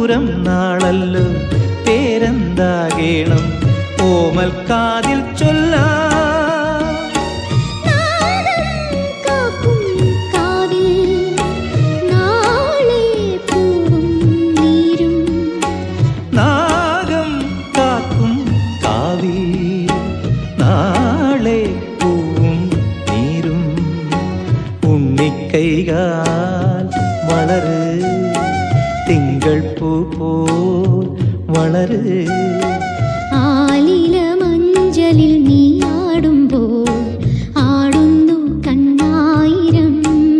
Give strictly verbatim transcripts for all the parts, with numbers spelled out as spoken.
പൂരം നാളല്ലോ പേരെന്താകേണം ഓമൽ കാതിൽ ചൊല്ലാ കൈകാൽ വളര് തിങ്കൾ പൂ പോൽ വളര് ആലില മഞ്ചലിൽ നീ ആടുമ്പോൾ ആടുന്നു കണ്ണായിരം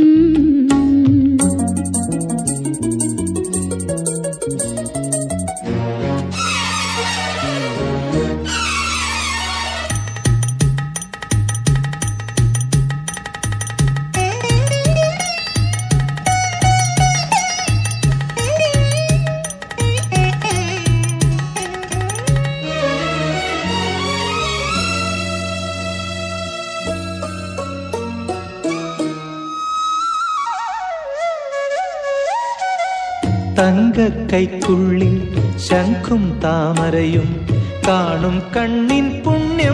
തങ്കക്കൈക്കുള്ളിൽ ശംഖും താമരയും കാണും കണ്ണിൻ പുണ്യം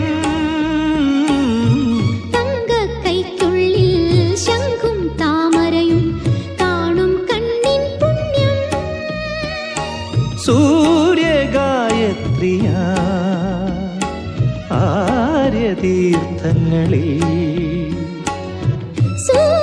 തങ്കക്കൈക്കുള്ളിൽ ശംഖും താമരയും കാണും കണ്ണിൻ പുണ്യം സൂര്യഗായത്രിയാ ആര്യതീർത്ഥങ്ങളിൽ